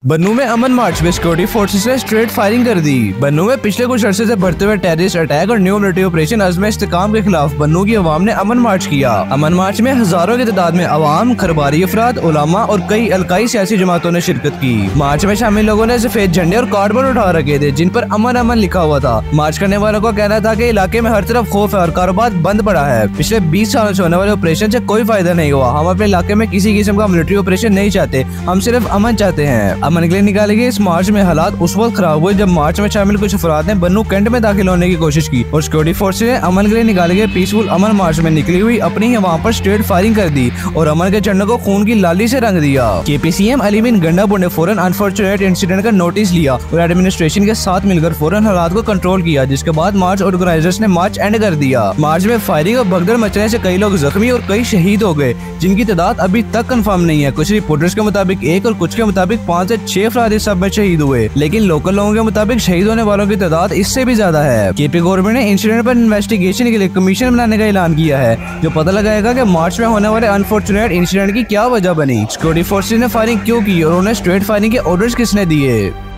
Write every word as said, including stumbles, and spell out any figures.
बन्नू में अमन मार्च में सिक्योरिटी फोर्सेस ने स्ट्रेट फायरिंग कर दी। बन्नू में पिछले कुछ अरसे से बढ़ते हुए टेररिस्ट अटैक और new military operation Azm Istehkam के खिलाफ बन्नू की अवाम ने अमन मार्च किया। अमन मार्च में हजारों की तादाद में अवाम, खरबारी अफराद, उलामा और कई अलकाई सियासी जमातों ने शिरकत की। मार्च में शामिल लोगों ने सफेद झंडे और कार्डबोर्ड उठा रखे थे जिन पर अमन अमन लिखा हुआ था। मार्च करने वालों का कहना था कि इलाके में हर तरफ खौफ है और कारोबार बंद पड़ा है। पिछले बीस सालों से होने वाले ऑपरेशन से कोई फायदा नहीं हुआ। हम अपने इलाके में किसी किस्म का मिलिट्री ऑपरेशन नहीं चाहते, हम सिर्फ अमन चाहते हैं। अमन के लिए निकाले गए इस मार्च में हालात उस वक्त खराब हुए जब मार्च में शामिल कुछ अफराद ने बन्नू कैंट में दाखिल होने की कोशिश की और सिक्योरिटी फोर्सेज ने अमन के लिए निकाले गए पीसफुल अमन मार्च में निकली हुई अपनी ही वहाँ पर स्ट्रेट फायरिंग कर दी और अमन के झंडों को खून की लाली से रंग दिया। K P C M Ali bin Gandapur ने फौरन अनफॉर्चुनेट इंसिडेंट का नोटिस लिया और एडमिनिस्ट्रेशन के साथ मिलकर फौरन हालात को कंट्रोल किया, जिसके बाद मार्च ऑर्गेनाइजर्स ने मार्च एंड कर दिया। मार्च में फायरिंग और भगदड़ मचने से कई लोग जख्मी और कई शहीद हो गए जिनकी तादाद अभी तक कंफर्म नहीं है। कुछ रिपोर्टर्स के मुताबिक एक और कुछ के मुताबिक पाँच से छह अफराद इस सब में शहीद हुए, लेकिन लोकल लोगों के मुताबिक शहीद होने वालों की तादाद इससे भी ज्यादा है। केपी गवर्नमेंट ने इंसिडेंट पर इन्वेस्टिगेशन के लिए कमीशन बनाने का ऐलान किया है जो पता लगाएगा कि मार्च में होने वाले अनफॉर्चुनेट इंसिडेंट की क्या वजह बनी, सिक्योरिटी फोर्सेज ने फायरिंग क्यों की और उन्हें स्ट्रेट फायरिंग के ऑर्डर्स किसने दिए।